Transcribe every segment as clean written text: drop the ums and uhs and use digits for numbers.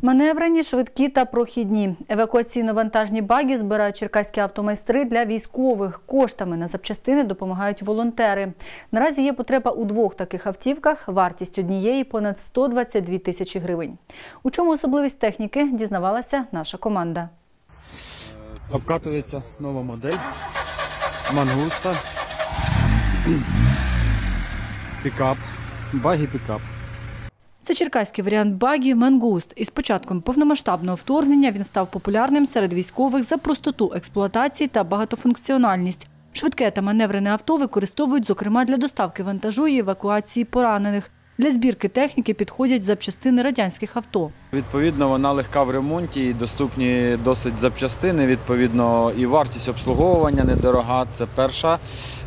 Маневрені, швидкі та прохідні. Евакуаційно-вантажні багі збирають черкаські автомайстри для військових. Коштами на запчастини допомагають волонтери. Наразі є потреба у 2 таких автівках. Вартість однієї – понад 122 тисячі гривень. У чому особливість техніки, дізнавалася наша команда. Обкатується нова модель Мангуста, пікап, багі-пікап. Це черкаський варіант багі «Мангуст». Із початком повномасштабного вторгнення він став популярним серед військових за простоту експлуатації та багатофункціональність. Швидке та маневрене авто використовують, зокрема, для доставки вантажу і евакуації поранених. Для збірки техніки підходять запчастини радянських авто. Відповідно, вона легка в ремонті і доступні досить запчастини. Відповідно, і вартість обслуговування недорога. Це перша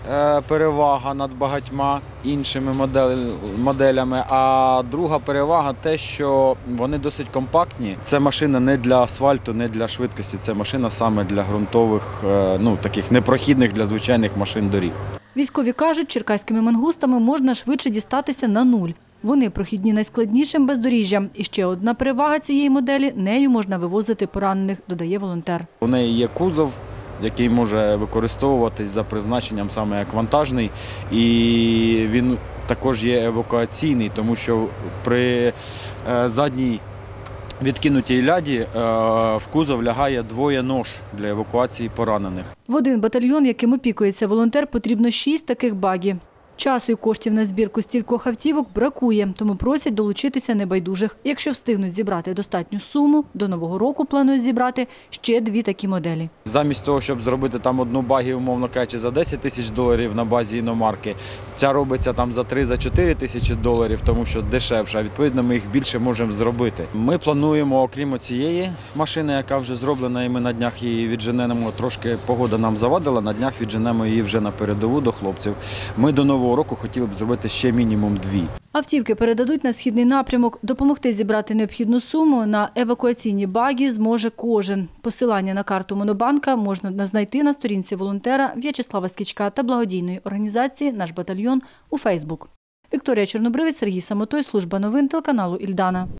перевага над багатьма іншими моделями. А друга перевага – те, що вони досить компактні. Це машина не для асфальту, не для швидкості. Це машина саме для ґрунтових, таких непрохідних для звичайних машин доріг. Військові кажуть, черкаськими «Мангустами» можна швидше дістатися на нуль. Вони прохідні найскладнішим бездоріжжям. І ще одна перевага цієї моделі – нею можна вивозити поранених, додає волонтер. У неї є кузов, який може використовуватись за призначенням саме як вантажний. І він також є евакуаційний, тому що при задній відкинутій ляді в кузов лягає 2 нож для евакуації поранених. В один батальйон, яким опікується волонтер, потрібно 6 таких багі. Часу і коштів на збірку стількох автівок бракує, тому просять долучитися небайдужих. Якщо встигнуть зібрати достатню суму, до Нового року планують зібрати ще 2 такі моделі. Замість того, щоб зробити там одну багі, умовно кажучи, за $10 тисяч на базі іномарки, ця робиться там за 3-4 тисячі доларів, тому що дешевше, а відповідно ми їх більше можемо зробити. Ми плануємо, окрім цієї машини, яка вже зроблена, і ми на днях її відженемо, трошки погода нам завадила, на днях відженемо її вже на передову до хлопців. Ми до Нового року хотіли б зробити ще мінімум 2. Автівки передадуть на східний напрямок. Допомогти зібрати необхідну суму на евакуаційні багі зможе кожен. Посилання на карту Монобанка можна знайти на сторінці волонтера В'ячеслава Скічка та благодійної організації «Наш батальйон» у Фейсбук. Вікторія Чорнобривець, Сергій Самотой, служба новин телеканалу «Ільдана».